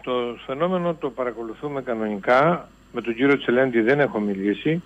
το φαινόμενο το παρακολουθούμε κανονικά. Με τον κύριο Τσελέντη δεν έχω μιλήσει.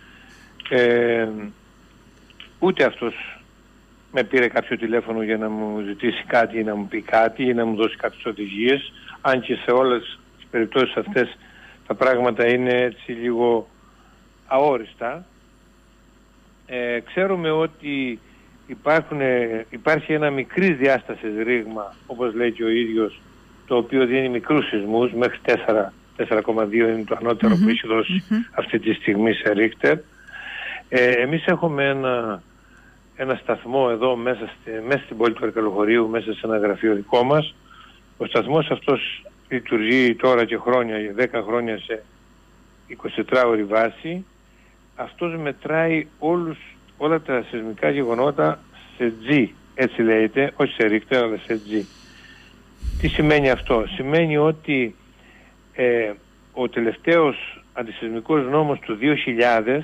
Ούτε αυτός με πήρε κάποιο τηλέφωνο για να μου ζητήσει κάτι ή να μου πει κάτι ή να μου δώσει κάποιες οδηγίες. Αν και σε όλες τις περιπτώσεις αυτές τα πράγματα είναι έτσι λίγο αόριστα. Ξέρουμε ότι υπάρχει ένα μικρής διάστασης ρήγμα, όπως λέει και ο ίδιος, το οποίο δίνει μικρούς σεισμούς, μέχρι 4,2 είναι το ανώτερο που έχει δώσει αυτή τη στιγμή σε Ρίχτερ. Εμείς έχουμε ένα σταθμό εδώ μέσα στην πόλη του Αρκαλοχωρίου, μέσα σε ένα γραφείο δικό μας. Ο σταθμός αυτός λειτουργεί τώρα και χρόνια, 10 χρόνια σε 24ωρη βάση. Αυτός μετράει όλα τα σεισμικά γεγονότα σε G, έτσι λέγεται, όχι σε Ρίχτερ αλλά σε G. Τι σημαίνει αυτό? Σημαίνει ότι ο τελευταίος αντισεισμικός νόμος του 2000,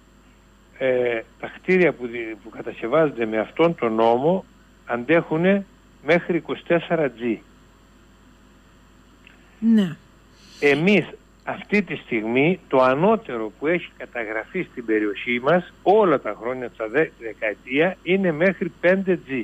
τα κτίρια που κατασκευάζονται με αυτόν τον νόμο αντέχουν μέχρι 24G. Ναι. Εμείς αυτή τη στιγμή το ανώτερο που έχει καταγραφεί στην περιοχή μας όλα τα χρόνια, τα δεκαετία, είναι μέχρι 5G.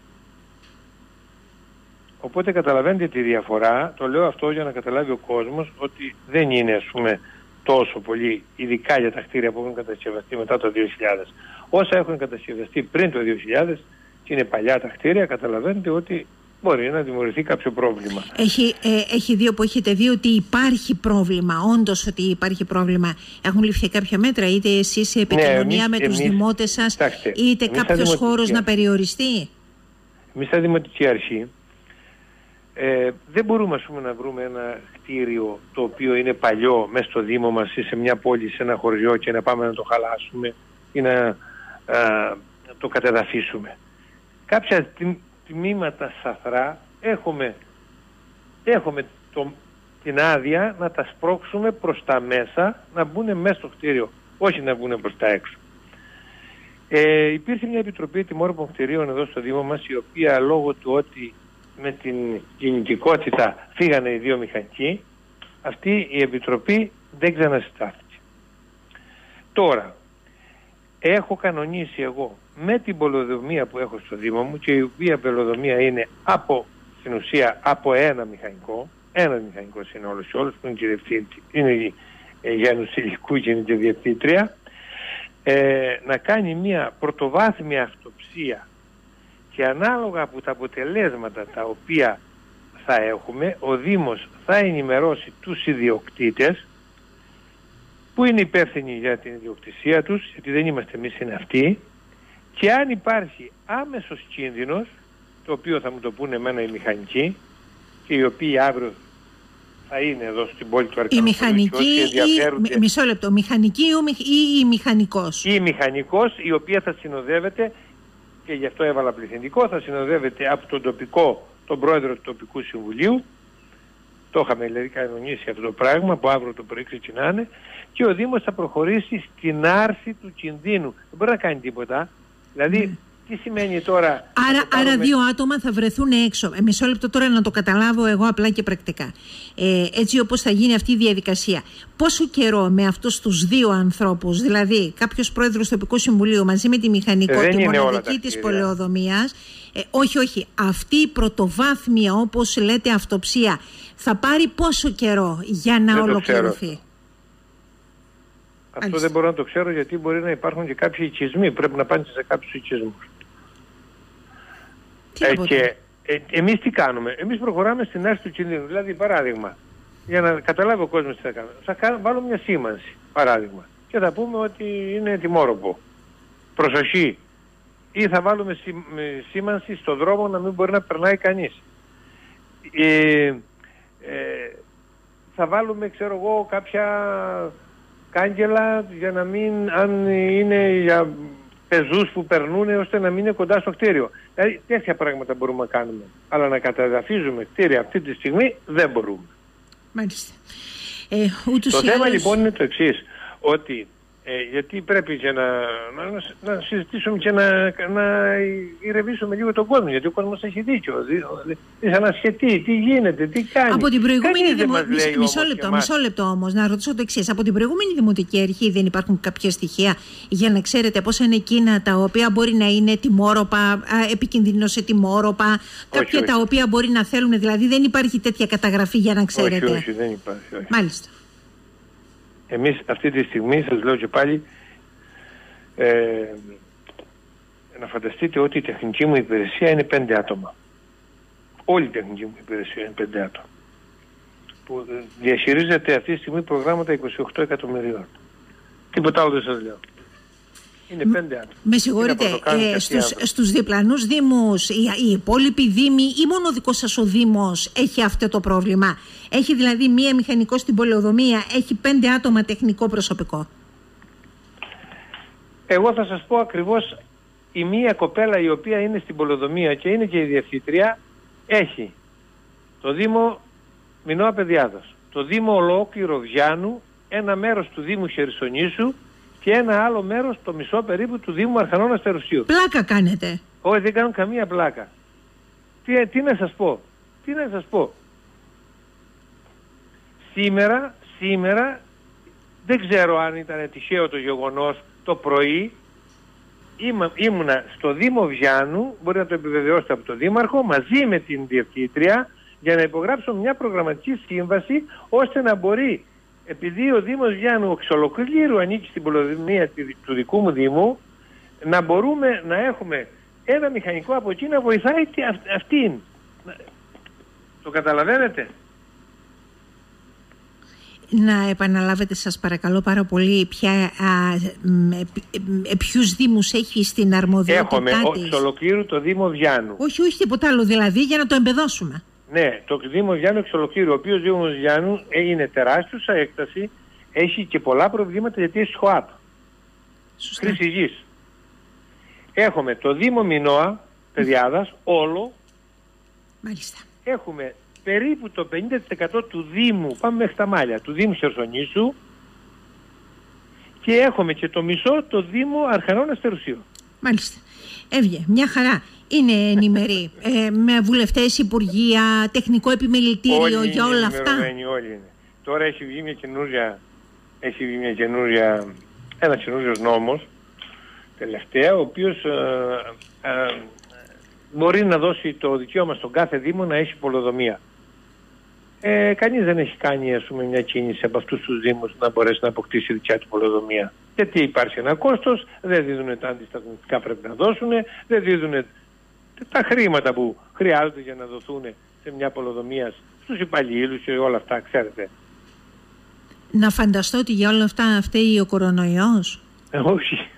Οπότε καταλαβαίνετε τη διαφορά. Το λέω αυτό για να καταλάβει ο κόσμος ότι δεν είναι, ας πούμε, τόσο πολύ, ειδικά για τα κτίρια που έχουν κατασκευαστεί μετά το 2000. Όσα έχουν κατασκευαστεί πριν το 2000 και είναι παλιά τα κτίρια, καταλαβαίνετε ότι μπορεί να δημιουργηθεί κάποιο πρόβλημα. Έχει δει που έχετε δει ότι υπάρχει πρόβλημα, όντως ότι υπάρχει πρόβλημα. Έχουν ληφθεί κάποια μέτρα, είτε εσείς σε επικοινωνία με τους δημότες σας, είτε κάποιος χώρος να περιοριστεί? Εμείς στα Δημοτική Αρχή δεν μπορούμε, ας πούμε, να βρούμε ένα κτίριο το οποίο είναι παλιό μέσα στο Δήμο μας ή σε μια πόλη, σε ένα χωριό και να πάμε να το χαλάσουμε ή να το κατεδαφίσουμε. Κάποια τμήματα σαθρά έχουμε την άδεια να τα σπρώξουμε προς τα μέσα, να μπουν μέσα στο κτίριο, όχι να μπουν προς τα έξω. Υπήρχε μια επιτροπή τιμόρροπων κτιρίων εδώ στο Δήμο μας, η οποία λόγω του ότι με την κινητικότητα φύγανε οι δύο μηχανικοί, αυτή η επιτροπή δεν ξανασυστάθηκε. Τώρα, έχω κανονίσει εγώ με την πολεοδομία που έχω στο Δήμο μου, και η οποία πολεοδομία είναι στην ουσία από ένα μηχανικός είναι όλος και όλος, που είναι και διευθύντρια, είναι η Γιάννου Σιλικού και είναι και διευθύντρια, να κάνει μια πρωτοβάθμια αυτοψία, και ανάλογα από τα αποτελέσματα τα οποία θα έχουμε, ο Δήμος θα ενημερώσει τους ιδιοκτήτες που είναι υπεύθυνοι για την ιδιοκτησία τους, γιατί δεν είμαστε εμείς, είναι αυτοί, και αν υπάρχει άμεσος κίνδυνος, το οποίο θα μου το πούνε εμένα οι μηχανικοί, και οι οποίοι αύριο θα είναι εδώ στην πόλη του Αρκαλοχωρίου. Η μηχανική, μισό λεπτό, μηχανική ή η μηχανικός? Η μηχανικός, η οποία θα συνοδεύεται, και γι' αυτό έβαλα πληθυντικό, θα συνοδεύεται από τον πρόεδρο του τοπικού συμβουλίου. Το είχαμε δηλαδή κανονίσει αυτό το πράγμα, που αύριο το πρωί ξεκινάνε, και ο Δήμος θα προχωρήσει στην άρση του κινδύνου. Δεν μπορεί να κάνει τίποτα. Δηλαδή, τι σημαίνει τώρα? Άρα δύο άτομα θα βρεθούν έξω. Μισό λεπτό τώρα να το καταλάβω εγώ απλά και πρακτικά. Έτσι όπως θα γίνει αυτή η διαδικασία. Πόσο καιρό με αυτούς τους δύο ανθρώπους, δηλαδή κάποιος πρόεδρος τοπικού συμβουλίου μαζί με τη μηχανικό, τη μοναδική της πολεοδομίας, όχι, αυτή η πρωτοβάθμια, όπως λέτε, αυτοψία, θα πάρει πόσο καιρό για να ολοκληρωθεί? Αυτό δεν μπορώ να το ξέρω, γιατί μπορεί να υπάρχουν και κάποιοι οικισμοί. Πρέπει να πάνε σε κάποιους οικισμούς. Και εμείς τι κάνουμε? Εμείς προχωράμε στην άρση του κινδύνου. Δηλαδή, παράδειγμα, για να καταλάβει ο κόσμος τι θα κάνουμε, θα βάλουμε μια σήμανση, παράδειγμα, και θα πούμε ότι είναι τιμόρροπο. Προσοχή. Ή θα βάλουμε σήμανση στο δρόμο να μην μπορεί να περνάει κανείς. Θα βάλουμε, ξέρω εγώ, κάποια κάγκελα για να μην, αν είναι για πεζούς που περνούν, ώστε να μην είναι κοντά στο κτίριο. Δηλαδή τέτοια πράγματα μπορούμε να κάνουμε. Αλλά να καταδαφίζουμε κτίρια αυτή τη στιγμή δεν μπορούμε. Μάλιστα. Το θέμα λοιπόν είναι το εξής, ότι γιατί πρέπει και να συζητήσουμε και να ηρεμήσουμε λίγο τον κόσμο, γιατί ο κόσμος έχει δίκιο. Ανασχετεί, τι γίνεται, τι κάνει. Από την προηγούμενη μισό λεπτό όμως, να ρωτήσω το εξής. Από την προηγούμενη Δημοτική Αρχή δεν υπάρχουν κάποια στοιχεία για να ξέρετε πόσα είναι εκείνα τα οποία μπορεί να είναι τιμόρροπα, επικίνδυνο σε τιμόρροπα, κάποια τα οποία μπορεί να θέλουν, δηλαδή δεν υπάρχει τέτοια καταγραφή για να ξέρετε? Όχι, δεν υπάρχει. Όχι. Μάλιστα. Εμείς αυτή τη στιγμή, σας λέω και πάλι, να φανταστείτε ότι η τεχνική μου υπηρεσία είναι 5 άτομα. Όλη η τεχνική μου υπηρεσία είναι 5 άτομα. Που διαχειρίζεται αυτή τη στιγμή προγράμματα 28 εκατομμυρίων. Τίποτα άλλο δεν σας λέω. Είναι 5 άτομα. Με συγχωρείτε, στους διπλανούς δήμους, οι υπόλοιποι δήμοι ή μόνο ο δικός σας ο δήμος έχει αυτό το πρόβλημα? Έχει δηλαδή μία μηχανικό στην πολεοδομία, έχει 5 άτομα τεχνικό προσωπικό? Εγώ θα σας πω ακριβώς, η μία κοπέλα η οποία είναι στην πολεοδομία και είναι και η διευθύντρια, έχει το Δήμο Μινώα Παιδιάδος, το Δήμο ολόκληρο Βιάνου, ένα μέρος του Δήμου Χερσονήσου και ένα άλλο μέρος, το μισό περίπου, του Δήμου Αρχανών Αστεροσίου. Πλάκα κάνετε? Όχι, δεν κάνω καμία πλάκα. Τι να σας πω. Τι να σας πω. Σήμερα δεν ξέρω αν ήταν τυχαίο το γεγονός, το πρωί ήμουνα στο Δήμο Βιάνου, μπορεί να το επιβεβαιώσετε από τον Δήμαρχο, μαζί με την Διευθύντρια, για να υπογράψω μια προγραμματική σύμβαση, ώστε να μπορεί, επειδή ο Δήμος Βιάνου εξ ολοκλήρου ανήκει στην πολεοδομία του δικού μου Δήμου, να μπορούμε να έχουμε ένα μηχανικό από εκεί να βοηθάει αυτήν. Το καταλαβαίνετε? Να επαναλάβετε σας παρακαλώ πάρα πολύ ποιους δήμους έχει στην αρμοδιότητά της? Έχουμε εξ ολοκλήρου το Δήμο Βιάνου. Όχι τίποτα άλλο δηλαδή, για να το εμπεδώσουμε. Ναι, το Δήμο Βιάνου εξ ολοκλήρου, ο οποίος Δήμος Βιάνου είναι τεράστιος σε έκταση, έχει και πολλά προβλήματα γιατί έχει ΣΧΟΑΠ, χρήση γης. Έχουμε το Δήμο Μινώα Παιδιάδας, όλο. Μάλιστα. Έχουμε περίπου το 50% του Δήμου, πάμε μέχρι τα μάλια, του Δήμου Χερσονήσου, και έχουμε και το μισό το Δήμο Αρχανών Αστεροσίου. Μάλιστα. Έβγε, μια χαρά. Είναι ενημεροί, με βουλευτές, υπουργεία, τεχνικό επιμελητήριο, για όλα αυτά. Όλοι είναι. Τώρα έχει βγει ένας καινούριος νόμος τελευταία, ο οποίος μπορεί να δώσει το δικαίωμα στον κάθε Δήμο να έχει πολεοδομία. Κανείς δεν έχει κάνει, ας πούμε, μια κίνηση από αυτούς τους Δήμους να μπορέσει να αποκτήσει δικιά του πολεοδομία. Γιατί υπάρχει ένα κόστος, δεν δίδουν τα αντισταθμιστικά πρέπει να δώσουν, δεν δίδουν τα χρήματα που χρειάζονται για να δοθούν σε μια πολεοδομία στους υπαλλήλους και όλα αυτά, ξέρετε. Να φανταστώ ότι για όλα αυτά φταίει ο κορονοϊός. Όχι.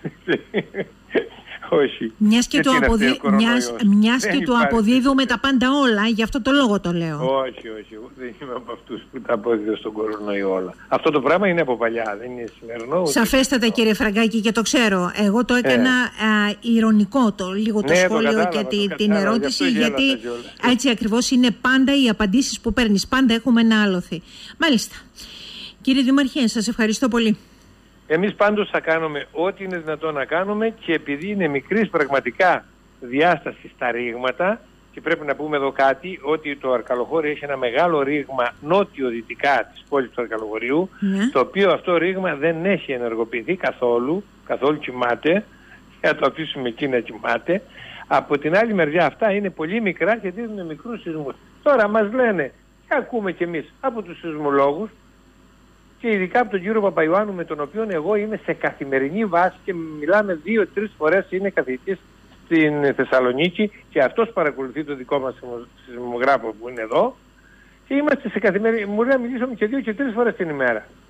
Όχι. Μιας και του αποδίδουμε τα πάντα όλα, γι' αυτό το λόγο το λέω. Όχι. Δεν είμαι από αυτούς που τα αποδίδω στον κορονοϊό όλα. Αυτό το πράγμα είναι από παλιά, δεν είναι σημερινό. Σαφέστατα κύριε Φραγκάκη, και το ξέρω. Εγώ το έκανα ηρωνικό το σχόλιο και την ερώτηση, γιατί έτσι ακριβώς είναι πάντα οι απαντήσεις που παίρνεις. Πάντα έχουμε ένα άλοθη. Μάλιστα. Κύριε Δημαρχέ, σας ευχαριστώ πολύ. Εμείς πάντως θα κάνουμε ό,τι είναι δυνατόν να κάνουμε, και επειδή είναι μικρής πραγματικά διάσταση στα ρήγματα, και πρέπει να πούμε εδώ κάτι, ότι το Αρκαλοχώρι έχει ένα μεγάλο ρήγμα νότιο-δυτικά της πόλης του Αρκαλοχωρίου, το οποίο αυτό ρήγμα δεν έχει ενεργοποιηθεί καθόλου κοιμάται, για να το αφήσουμε εκεί να κοιμάται. Από την άλλη μεριά αυτά είναι πολύ μικρά και δίνουν μικρούς σεισμούς. Τώρα μας λένε, και ακούμε κι εμείς από τους σεισμολόγους, και ειδικά από τον κύριο Παπαϊωάννου, με τον οποίο εγώ είμαι σε καθημερινή βάση και μιλάμε 2-3 φορές, είναι καθηγητής στην Θεσσαλονίκη και αυτός παρακολουθεί το δικό μας σεισμογράφο που είναι εδώ, και είμαστε σε καθημερινή, μου λέει να μιλήσουμε και 2 και 3 φορές την ημέρα.